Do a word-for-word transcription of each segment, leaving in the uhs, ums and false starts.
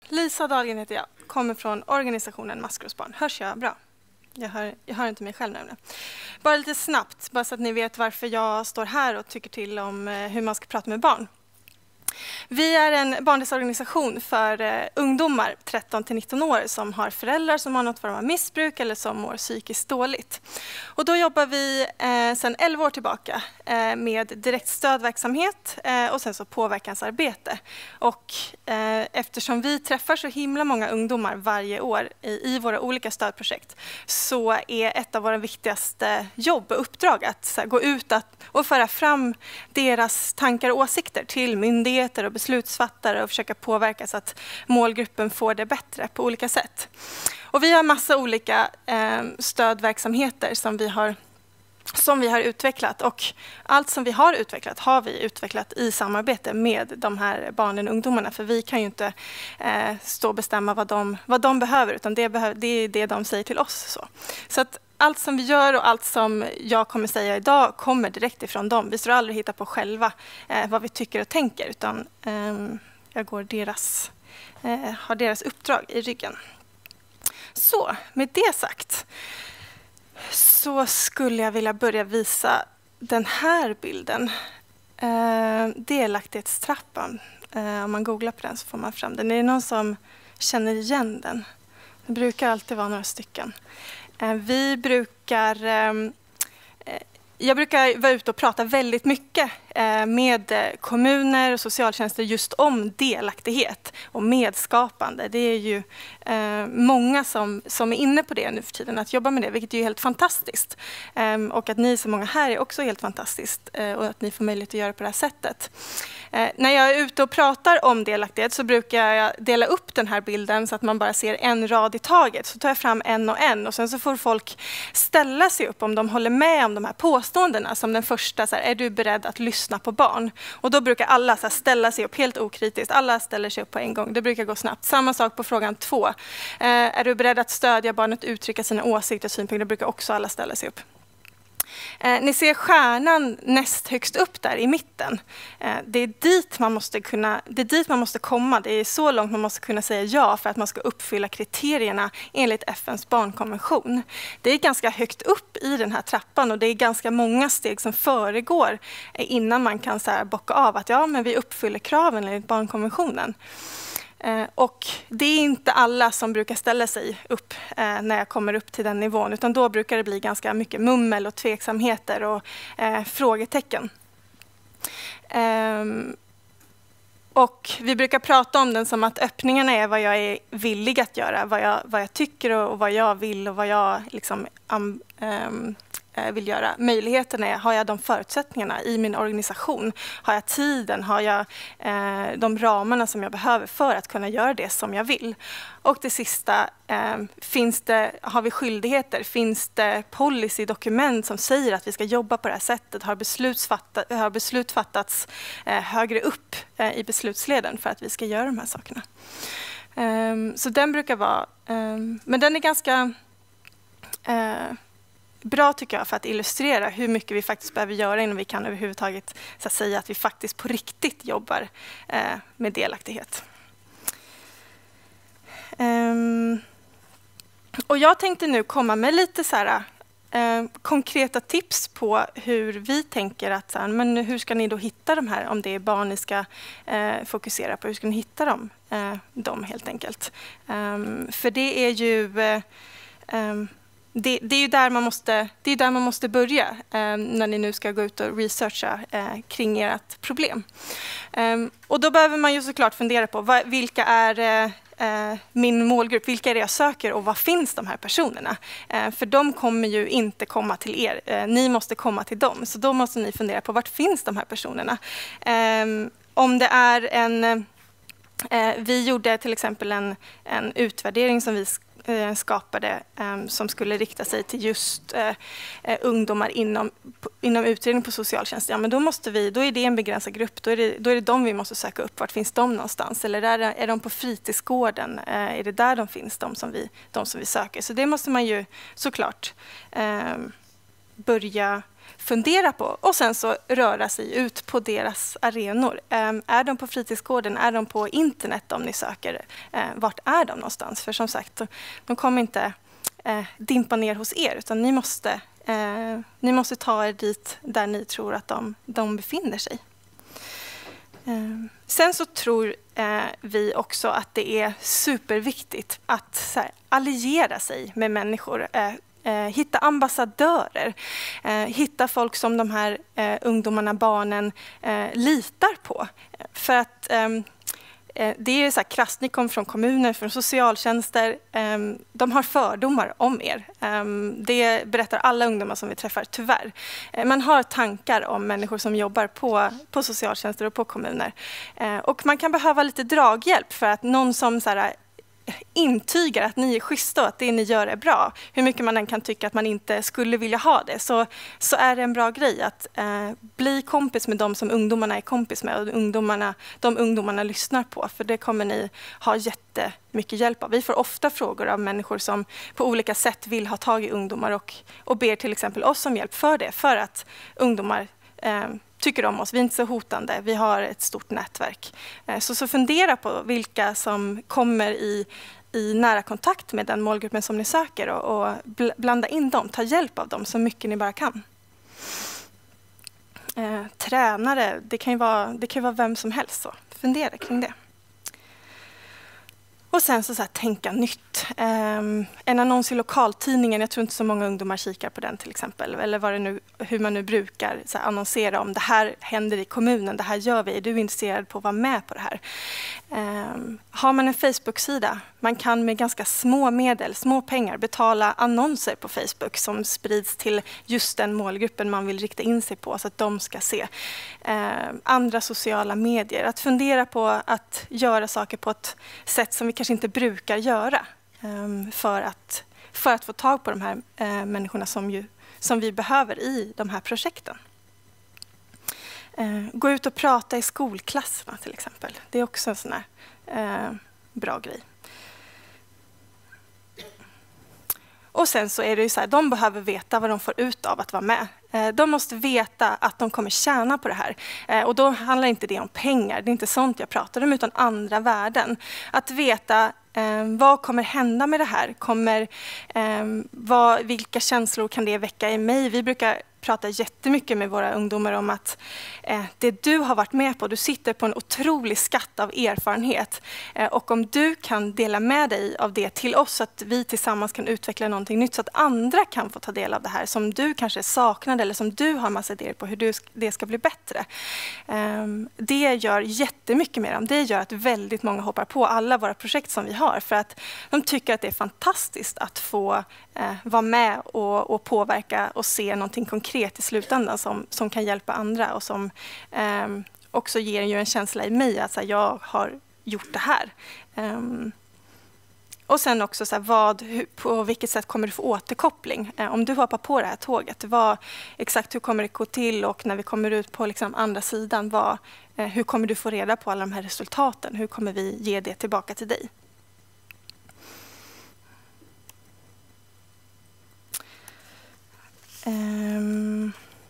Lisa Dahlgren heter jag, kommer från organisationen Maskrosbarn. Hörs jag bra? Jag hör, jag hör inte mig själv nämligen. Bara lite snabbt, bara så att ni vet varför jag står här och tycker till om hur man ska prata med barn. Vi är en barnrättsorganisation för eh, ungdomar tretton till nitton år som har föräldrar som har något form av missbruk eller som mår psykiskt dåligt. Och då jobbar vi eh, sedan elva år tillbaka eh, med direktstödverksamhet eh, och sen så påverkansarbete. Och eh, eftersom vi träffar så himla många ungdomar varje år i, i våra olika stödprojekt så är ett av våra viktigaste jobb och uppdrag att så här, gå ut att, och föra fram deras tankar och åsikter till myndigheter och beslutsfattare och försöka påverka så att målgruppen får det bättre på olika sätt. Och vi har massa olika eh, stödverksamheter som vi har som vi har utvecklat, och allt som vi har utvecklat har vi utvecklat i samarbete med de här barnen och ungdomarna, för vi kan ju inte eh, stå och bestämma vad de, vad de behöver, utan det, behöver, det är det de säger till oss. Så, så att allt som vi gör och allt som jag kommer säga idag kommer direkt ifrån dem. Vi står aldrig och hittar på själva eh, vad vi tycker och tänker, utan eh, jag går deras, eh, har deras uppdrag i ryggen. Så, med det sagt så skulle jag vilja börja visa den här bilden. Eh, delaktighetstrappan. Eh, om man googlar på den så får man fram den. Är det någon som känner igen den? Det brukar alltid vara några stycken. Eh, vi brukar... Eh, Jag brukar vara ute och prata väldigt mycket med kommuner och socialtjänster just om delaktighet och medskapande. Det är ju många som, som är inne på det nu för tiden, att jobba med det, vilket är helt fantastiskt. Och att ni så många här är också helt fantastiskt, och att ni får möjlighet att göra på det här sättet. När jag är ute och pratar om delaktighet så brukar jag dela upp den här bilden så att man bara ser en rad i taget. Så tar jag fram en och en och sen så får folk ställa sig upp om de håller med om de här påståendena. Som den första, så här, är du beredd att lyssna på barn? Och då brukar alla så här, ställa sig upp helt okritiskt. Alla ställer sig upp på en gång. Det brukar gå snabbt. Samma sak på frågan två. Eh, är du beredd att stödja barnet uttrycka sina åsikter och synpunkter? Det brukar också alla ställa sig upp. Eh, ni ser stjärnan näst högst upp där i mitten. Eh, det är dit man måste kunna, det är dit man måste komma. Det är så långt man måste kunna säga ja för att man ska uppfylla kriterierna enligt F N:s barnkonvention. Det är ganska högt upp i den här trappan, och det är ganska många steg som föregår innan man kan så här bocka av att ja, men vi uppfyller kraven enligt barnkonventionen. Eh, och det är inte alla som brukar ställa sig upp eh, när jag kommer upp till den nivån, utan då brukar det bli ganska mycket mummel och tveksamheter och eh, frågetecken. Eh, och vi brukar prata om den som att öppningarna är vad jag är villig att göra, vad jag, vad jag tycker och, och vad jag vill och vad jag liksom, um, um, vill göra. Möjligheterna är, har jag de förutsättningarna i min organisation? Har jag tiden? Har jag eh, de ramarna som jag behöver för att kunna göra det som jag vill? Och det sista, eh, finns det, har vi skyldigheter? Finns det policydokument som säger att vi ska jobba på det här sättet? Har beslut, fattat, har beslut fattats eh, högre upp eh, i beslutsleden för att vi ska göra de här sakerna? Eh, så den brukar vara, eh, men den är ganska eh, bra tycker jag för att illustrera hur mycket vi faktiskt behöver göra innan vi kan överhuvudtaget så att säga att vi faktiskt på riktigt jobbar eh, med delaktighet. Um, och jag tänkte nu komma med lite så här, eh, konkreta tips på hur vi tänker att så här, men hur ska ni då hitta de här, om det är barn ni ska eh, fokusera på, hur ska ni hitta dem, eh, dem helt enkelt. Um, för det är ju eh, um, Det, det är ju där man måste, det är där man måste börja eh, när ni nu ska gå ut och researcha eh, kring ert problem. Eh, och då behöver man ju såklart fundera på vad, vilka är eh, min målgrupp, vilka är det jag söker och vad finns de här personerna? Eh, för de kommer ju inte komma till er, eh, ni måste komma till dem. Så då måste ni fundera på vart finns de här personerna? Eh, om det är en, eh, vi gjorde till exempel en, en utvärdering som vi skapade um, som skulle rikta sig till just uh, uh, ungdomar inom, inom utredning på socialtjänst. Ja, men då, måste vi, då är det en begränsad grupp. Då är det, då är det de vi måste söka upp. Vart finns de någonstans? Eller är, är de på fritidsgården? Uh, är det där de finns, de som, vi, de som vi söker? Så det måste man ju såklart uh, börja fundera på. Och sen så röra sig ut på deras arenor. Um, är de på fritidsgården? Är de på internet om ni söker? Uh, vart är de någonstans? För som sagt, de kommer inte uh, dimpa ner hos er, utan ni måste, uh, ni måste ta er dit där ni tror att de, de befinner sig. Uh, sen så tror uh, vi också att det är superviktigt att så här, alliera sig med människor. Uh, Eh, hitta ambassadörer, eh, hitta folk som de här eh, ungdomarna, barnen eh, litar på. För att eh, det är så här krasst, ni kommer från kommuner, från socialtjänster, eh, de har fördomar om er. Eh, det berättar alla ungdomar som vi träffar, tyvärr. Eh, man har tankar om människor som jobbar på, på socialtjänster och på kommuner. Eh, och man kan behöva lite draghjälp för att någon som så här, intygar att ni är schyssta och att det ni gör är bra. Hur mycket man än kan tycka att man inte skulle vilja ha det, så, så är det en bra grej att eh, bli kompis med dem som ungdomarna är kompis med och ungdomarna, de ungdomarna lyssnar på, för det kommer ni ha jättemycket hjälp av. Vi får ofta frågor av människor som på olika sätt vill ha tag i ungdomar och, och ber till exempel oss om hjälp för det, för att ungdomar eh, tycker om oss. Vi är inte så hotande. Vi har ett stort nätverk. Så, så fundera på vilka som kommer i, i nära kontakt med den målgruppen som ni söker och, och blanda in dem. Ta hjälp av dem så mycket ni bara kan. Eh, tränare, det kan ju vara, det kan ju vara vem som helst. Så. Fundera kring det. Och sen så, så här, tänka nytt. Um, en annons i lokaltidningen, jag tror inte så många ungdomar kikar på den till exempel. Eller vad det nu, hur man nu brukar så här, annonsera om det här händer i kommunen, det här gör vi. Är du intresserad på att vara med på det här? Um, har man en Facebook-sida, man kan med ganska små medel, små pengar betala annonser på Facebook som sprids till just den målgruppen man vill rikta in sig på så att de ska se. Um, andra sociala medier, att fundera på att göra saker på ett sätt som vi kanske inte brukar göra um, för, att, för att få tag på de här uh, människorna som, ju, som vi behöver i de här projekten. Uh, gå ut och prata i skolklasserna till exempel. Det är också en sån här uh, bra grej. Och sen så är det ju så här, de behöver veta vad de får ut av att vara med. De måste veta att de kommer tjäna på det här. Och då handlar inte det om pengar, det är inte sånt jag pratar om, utan andra värden. Att veta eh, vad kommer hända med det här? Kommer, eh, vad, vilka känslor kan det väcka i mig? Vi brukar prata jättemycket med våra ungdomar om att eh, det du har varit med på, du sitter på en otrolig skatt av erfarenhet. Eh, och om du kan dela med dig av det till oss så att vi tillsammans kan utveckla någonting nytt så att andra kan få ta del av det här som du kanske saknade eller som du har massa idéer på hur du, det ska bli bättre. Eh, det gör jättemycket med dem. Det gör att väldigt många hoppar på alla våra projekt som vi har för att de tycker att det är fantastiskt att få eh, vara med och, och påverka och se någonting konkret i slutändan som, som kan hjälpa andra och som eh, också ger ju en känsla i mig att så här, jag har gjort det här. Um, och sen också så här, vad, hur, på vilket sätt kommer du få återkoppling? Eh, om du hoppar på det här tåget, vad, exakt hur kommer det gå till och när vi kommer ut på liksom andra sidan, vad, eh, hur kommer du få reda på alla de här resultaten? Hur kommer vi ge det tillbaka till dig? Um,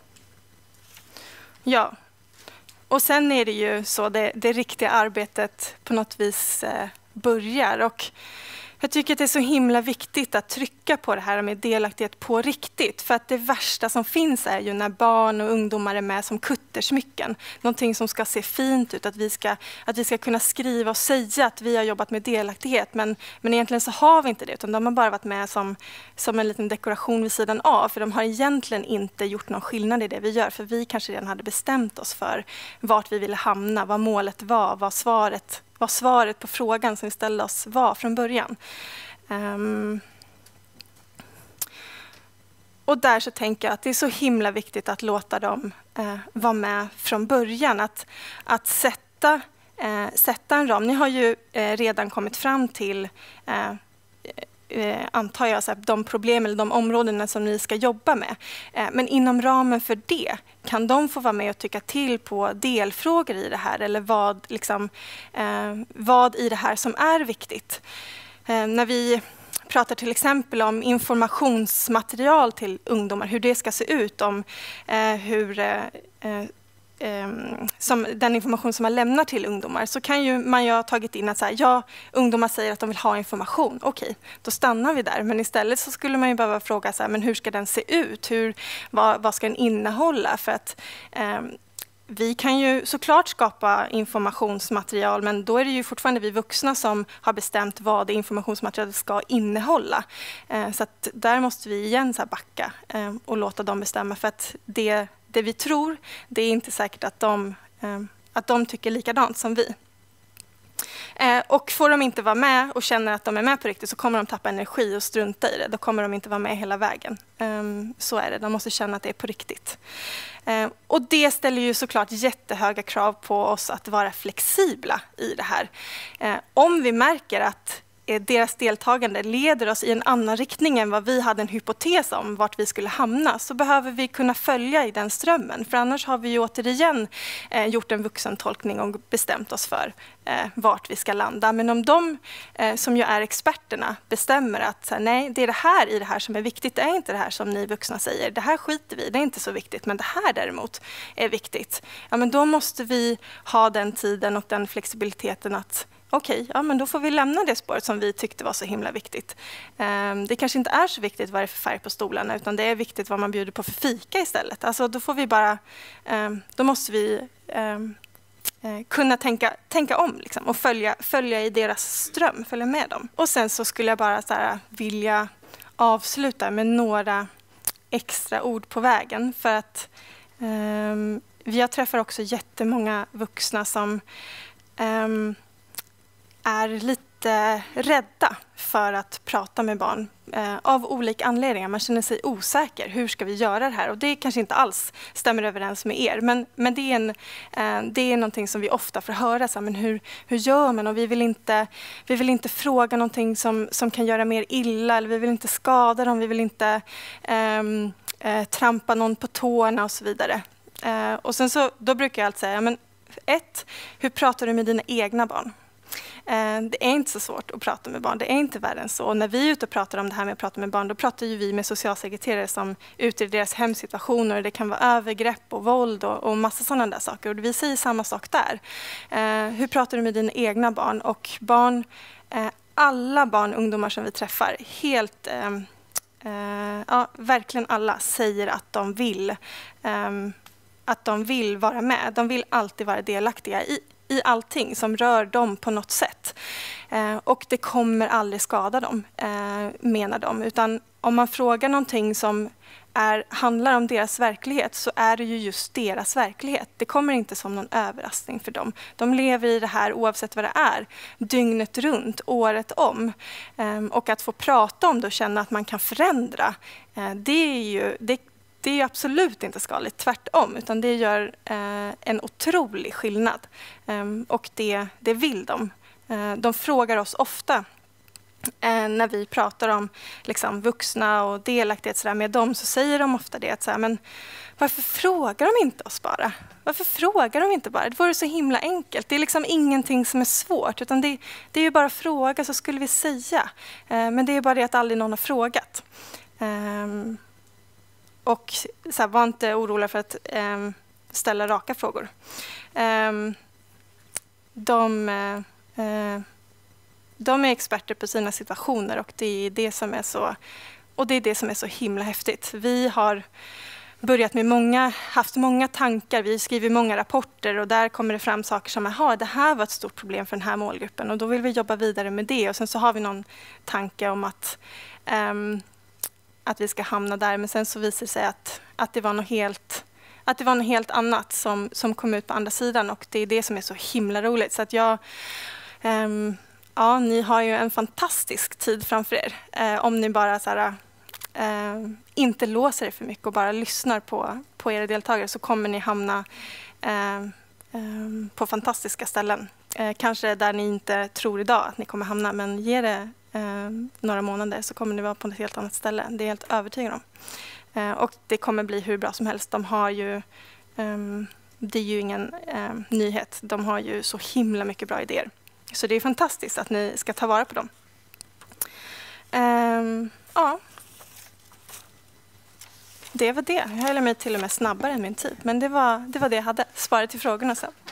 ja, och sen är det ju så det, det riktiga arbetet på något vis eh, börjar och jag tycker att det är så himla viktigt att trycka på det här med delaktighet på riktigt. För att det värsta som finns är ju när barn och ungdomar är med som kuttersmycken. Någonting som ska se fint ut, att vi ska, att vi ska kunna skriva och säga att vi har jobbat med delaktighet. Men, men egentligen så har vi inte det, utan de har bara varit med som, som en liten dekoration vid sidan av. För de har egentligen inte gjort någon skillnad i det vi gör. För vi kanske redan hade bestämt oss för vart vi ville hamna, vad målet var, vad svaret vad svaret på frågan som vi ställde oss var från början. Um, och där så tänker jag att det är så himla viktigt att låta dem uh, vara med från början. Att, att sätta, uh, sätta en ram. Ni har ju uh, redan kommit fram till uh, Eh, antar jag, så här, de problem eller de områdena som ni ska jobba med. Eh, men inom ramen för det kan de få vara med och tycka till på delfrågor i det här eller vad, liksom, eh, vad i det här som är viktigt. Eh, när vi pratar till exempel om informationsmaterial till ungdomar, hur det ska se ut, om eh, hur eh, eh, som den information som man lämnar till ungdomar, så kan ju man ju ha tagit in att så här, ja, ungdomar säger att de vill ha information. Okej, då stannar vi där. Men istället så skulle man ju behöva fråga så här, men hur ska den se ut? Hur, vad, vad ska den innehålla? För att eh, vi kan ju såklart skapa informationsmaterial, men då är det ju fortfarande vi vuxna som har bestämt vad det informationsmaterialet ska innehålla. Eh, så att där måste vi igen så här backa eh, och låta dem bestämma, för att det, det vi tror, det är inte säkert att de, eh, att de tycker likadant som vi. Eh, och får de inte vara med och känner att de är med på riktigt, så kommer de tappa energi och strunta i det. Då kommer de inte vara med hela vägen. Eh, så är det. De måste känna att det är på riktigt. Eh, och det ställer ju såklart jättehöga krav på oss att vara flexibla i det här. Eh, om vi märker att eh, deras deltagande leder oss i en annan riktning än vad vi hade en hypotes om vart vi skulle hamna, så behöver vi kunna följa i den strömmen. För annars har vi ju återigen eh, gjort en vuxentolkning och bestämt oss för eh, vart vi ska landa. Men om de eh, som ju är experterna bestämmer att så här, nej, det är det här i det här som är viktigt, det är inte det här som ni vuxna säger. Det här skiter vi, det är inte så viktigt, men det här däremot är viktigt. Ja, men då måste vi ha den tiden och den flexibiliteten att okej, ja, men då får vi lämna det spåret som vi tyckte var så himla viktigt. Um, det kanske inte är så viktigt vad det är för färg på stolarna, utan det är viktigt vad man bjuder på för fika istället. Alltså, då får vi bara, um, då måste vi um, uh, kunna tänka, tänka om liksom, och följa, följa i deras ström, följa med dem. Och sen så skulle jag bara så här, vilja avsluta med några extra ord på vägen, för att um, jag träffar också jättemånga vuxna som um, är lite rädda för att prata med barn eh, av olika anledningar. Man känner sig osäker. Hur ska vi göra det här? Och det kanske inte alls stämmer överens med er. Men, men det, är en, eh, det är någonting som vi ofta får höra. Så här, men hur, hur gör man? Och vi vill inte, vi vill inte fråga någonting som, som kan göra mer illa. Eller vi vill inte skada dem. Vi vill inte eh, eh, trampa någon på tårna och så vidare. Eh, och sen så, då brukar jag alltid säga, men ett, hur pratar du med dina egna barn? Det är inte så svårt att prata med barn. Det är inte värre än så. Och när vi är ute och pratar om det här med att prata med barn, då pratar ju vi med socialsekreterare som utreder deras hemsituationer. Det kan vara övergrepp och våld och, och massa sådana där saker. Och vi säger samma sak där. Eh, hur pratar du med dina egna barn? Och barn, eh, alla barn och ungdomar som vi träffar, helt, eh, eh, ja, verkligen alla säger att de vill, eh, att de vill vara med. De vill alltid vara delaktiga i i allting som rör dem på något sätt. Eh, och det kommer aldrig skada dem, eh, menar de. Utan om man frågar någonting som är, handlar om deras verklighet, så är det ju just deras verklighet. Det kommer inte som någon överraskning för dem. De lever i det här oavsett vad det är, dygnet runt, året om. Eh, och att få prata om det och känna att man kan förändra, eh, det är ju... Det, Det är absolut inte skadligt, tvärtom, utan det gör eh, en otrolig skillnad. Um, och det, det vill de. Uh, de frågar oss ofta eh, när vi pratar om liksom, vuxna och delaktighet så där, med dem, så säger de ofta det att så här, men varför frågar de inte oss bara? Varför frågar de inte bara? Det vore så himla enkelt. Det är liksom ingenting som är svårt, utan det, det är ju bara fråga, så skulle vi säga. Uh, men det är bara det att aldrig någon har frågat. Um, Och så här, var inte oroliga för att eh, ställa raka frågor. Eh, de, eh, de är experter på sina situationer, och det är det som är så, och det är det som är så himla häftigt. Vi har börjat med många, haft många tankar, vi skriver många rapporter, och där kommer det fram saker som aha, det här var ett stort problem för den här målgruppen, och då vill vi jobba vidare med det. Och sen så har vi någon tanke om att eh, att vi ska hamna där, men sen så visar det sig att, att, det, var något helt, att det var något helt annat som, som kom ut på andra sidan, och det är det som är så himla roligt. Så att jag, um, ja, ni har ju en fantastisk tid framför er, uh, om ni bara så här, uh, inte låser er för mycket och bara lyssnar på, på era deltagare, så kommer ni hamna uh, um, på fantastiska ställen. Uh, kanske där ni inte tror idag att ni kommer hamna, men ge det Eh, några månader så kommer ni vara på ett helt annat ställe. Det är jag helt övertygad om. Eh, och det kommer bli hur bra som helst. De har ju, eh, det är ju ingen eh, nyhet. De har ju så himla mycket bra idéer. Så det är fantastiskt att ni ska ta vara på dem. Eh, Um, ja. Det var det. Jag höll mig till och med snabbare än min tid. Men det var det, var det jag hade. Spara till frågorna sen.